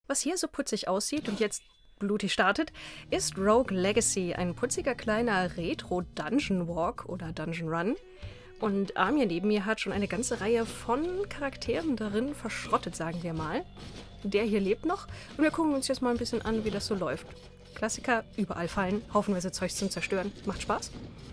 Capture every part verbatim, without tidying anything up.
Was hier so putzig aussieht und jetzt blutig startet, ist Rogue Legacy, ein putziger kleiner Retro-Dungeon-Walk oder Dungeon-Run. Und Amir neben mir hat schon eine ganze Reihe von Charakteren darin verschrottet, sagen wir mal. Der hier lebt noch und wir gucken uns jetzt mal ein bisschen an, wie das so läuft. Klassiker, überall fallen, haufenweise Zeugs zum Zerstören. Macht Spaß?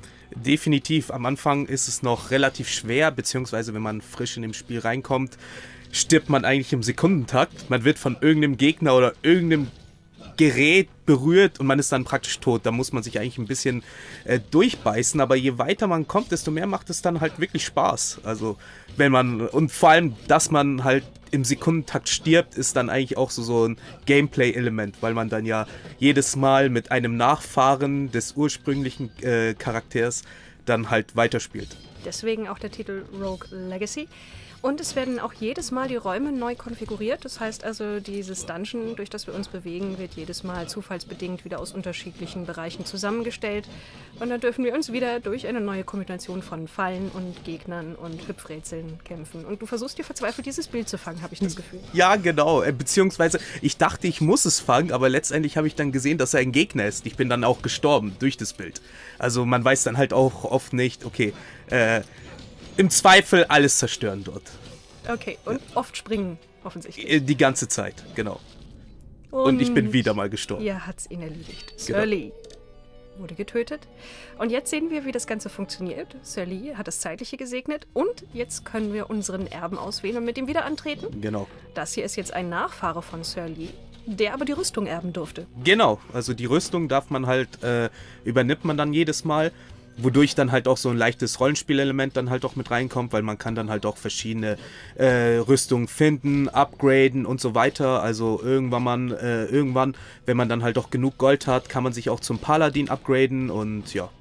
Definitiv. Am Anfang ist es noch relativ schwer, beziehungsweise wenn man frisch in dem Spiel reinkommt, stirbt man eigentlich im Sekundentakt. Man wird von irgendeinem Gegner oder irgendeinem Gerät berührt und man ist dann praktisch tot. Da muss man sich eigentlich ein bisschen äh, durchbeißen, aber je weiter man kommt, desto mehr macht es dann halt wirklich Spaß. Also wenn man, und vor allem, dass man halt im Sekundentakt stirbt, ist dann eigentlich auch so, so ein Gameplay-Element, weil man dann ja jedes Mal mit einem Nachfahren des ursprünglichen äh, Charakters dann halt weiterspielt. Deswegen auch der Titel Rogue Legacy. Und es werden auch jedes Mal die Räume neu konfiguriert. Das heißt also, dieses Dungeon, durch das wir uns bewegen, wird jedes Mal zufallsbedingt wieder aus unterschiedlichen Bereichen zusammengestellt. Und dann dürfen wir uns wieder durch eine neue Kombination von Fallen und Gegnern und Hüpfrätseln kämpfen. Und du versuchst dir verzweifelt dieses Bild zu fangen, habe ich das Gefühl. Ja, genau. Beziehungsweise, ich dachte, ich muss es fangen, aber letztendlich habe ich dann gesehen, dass er ein Gegner ist. Ich bin dann auch gestorben durch das Bild. Also man weiß dann halt auch oft nicht, okay, äh, im Zweifel alles zerstören dort. Okay, und ja. Oft springen, offensichtlich. Die ganze Zeit, genau. Und, und ich bin wieder mal gestorben. Ihr hat's ihn erledigt. Genau. Sir Lee wurde getötet. Und jetzt sehen wir, wie das Ganze funktioniert. Sir Lee hat das Zeitliche gesegnet. Und jetzt können wir unseren Erben auswählen und mit ihm wieder antreten. Genau. Das hier ist jetzt ein Nachfahre von Sir Lee, der aber die Rüstung erben durfte. Genau, also die Rüstung darf man halt, äh, übernimmt man dann jedes Mal. Wodurch dann halt auch so ein leichtes Rollenspielelement dann halt auch mit reinkommt, weil man kann dann halt auch verschiedene äh, Rüstungen finden, upgraden und so weiter. Also irgendwann, man, äh, irgendwann, wenn man dann halt auch genug Gold hat, kann man sich auch zum Paladin upgraden und ja.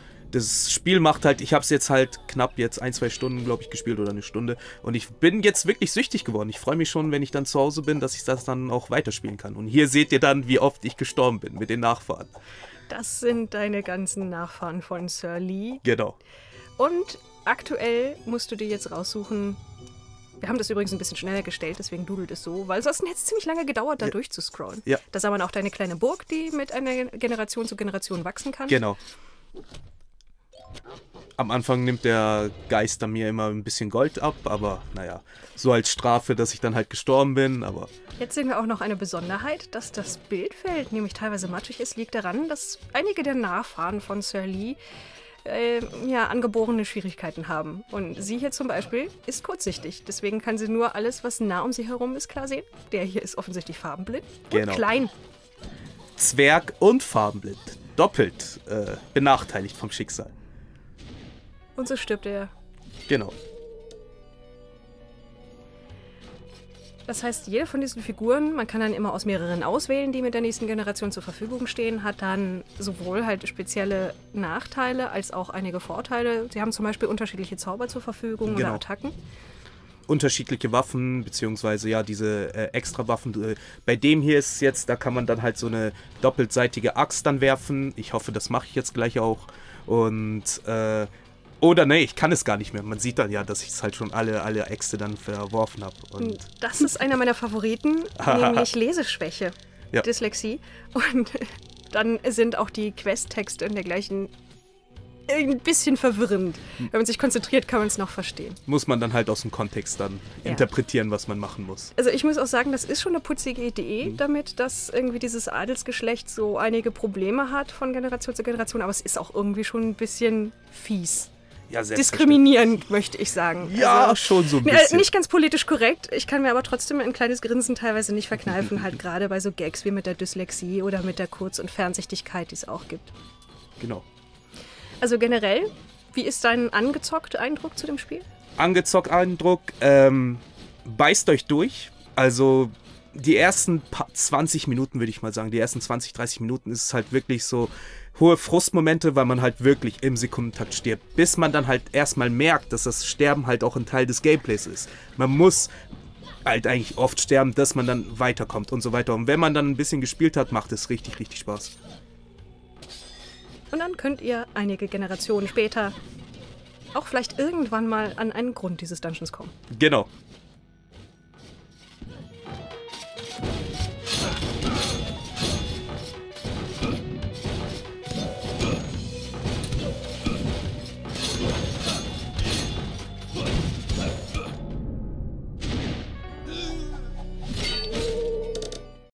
Das Spiel macht halt, ich habe es jetzt halt knapp jetzt ein, zwei Stunden, glaube ich, gespielt oder eine Stunde. Und ich bin jetzt wirklich süchtig geworden. Ich freue mich schon, wenn ich dann zu Hause bin, dass ich das dann auch weiterspielen kann. Und hier seht ihr dann, wie oft ich gestorben bin mit den Nachfahren. Das sind deine ganzen Nachfahren von Sir Lee. Genau. Und aktuell musst du dir jetzt raussuchen. Wir haben das übrigens ein bisschen schneller gestellt, deswegen dudelt es so, weil sonst hätte es ziemlich lange gedauert, da ja. durchzuscrollen. Ja. Da sah man auch deine kleine Burg, die mit einer Generation zu Generation wachsen kann. Genau. Am Anfang nimmt der Geist an mir immer ein bisschen Gold ab, aber naja, so als Strafe, dass ich dann halt gestorben bin, aber... Jetzt sehen wir auch noch eine Besonderheit, dass das Bildfeld nämlich teilweise matschig ist, liegt daran, dass einige der Nachfahren von Sir Lee äh, ja, angeborene Schwierigkeiten haben. Und sie hier zum Beispiel ist kurzsichtig, deswegen kann sie nur alles, was nah um sie herum ist, klar sehen. Der hier ist offensichtlich farbenblind und genau. klein. Zwerg und farbenblind, doppelt äh, benachteiligt vom Schicksal. Und so stirbt er. Genau. Das heißt, jede von diesen Figuren, man kann dann immer aus mehreren auswählen, die mit der nächsten Generation zur Verfügung stehen, hat dann sowohl halt spezielle Nachteile als auch einige Vorteile. Sie haben zum Beispiel unterschiedliche Zauber zur Verfügung genau. oder Attacken. Unterschiedliche Waffen, beziehungsweise ja, diese äh, extra Waffen. Äh, bei dem hier ist jetzt, da kann man dann halt so eine doppelseitige Axt dann werfen. Ich hoffe, das mache ich jetzt gleich auch. Und, äh, oder nee, ich kann es gar nicht mehr. Man sieht dann ja, dass ich es halt schon alle, alle Äxte dann verworfen habe. Und das ist einer meiner Favoriten, nämlich Leseschwäche, ja. Dyslexie. Und dann sind auch die Questtexte und dergleichen ein bisschen verwirrend. Wenn man sich konzentriert, kann man es noch verstehen. Muss man dann halt aus dem Kontext dann ja. interpretieren, was man machen muss. Also ich muss auch sagen, das ist schon eine putzige Idee, mhm. damit, dass irgendwie dieses Adelsgeschlecht so einige Probleme hat von Generation zu Generation, aber es ist auch irgendwie schon ein bisschen fies. Ja, diskriminierend, möchte ich sagen. Ja, also, schon so ein bisschen. Nicht ganz politisch korrekt. Ich kann mir aber trotzdem ein kleines Grinsen teilweise nicht verkneifen, halt gerade bei so Gags wie mit der Dyslexie oder mit der Kurz- und Fernsichtigkeit, die es auch gibt. Genau. Also generell, wie ist dein angezockt Eindruck zu dem Spiel? Angezockt Eindruck, ähm, beißt euch durch. Also die ersten zwanzig Minuten, würde ich mal sagen, die ersten zwanzig, dreißig Minuten ist es halt wirklich so hohe Frustmomente, weil man halt wirklich im Sekundentakt stirbt. Bis man dann halt erstmal merkt, dass das Sterben halt auch ein Teil des Gameplays ist. Man muss halt eigentlich oft sterben, dass man dann weiterkommt und so weiter. Und wenn man dann ein bisschen gespielt hat, macht es richtig, richtig Spaß. Und dann könnt ihr einige Generationen später auch vielleicht irgendwann mal an einen Grund dieses Dungeons kommen. Genau.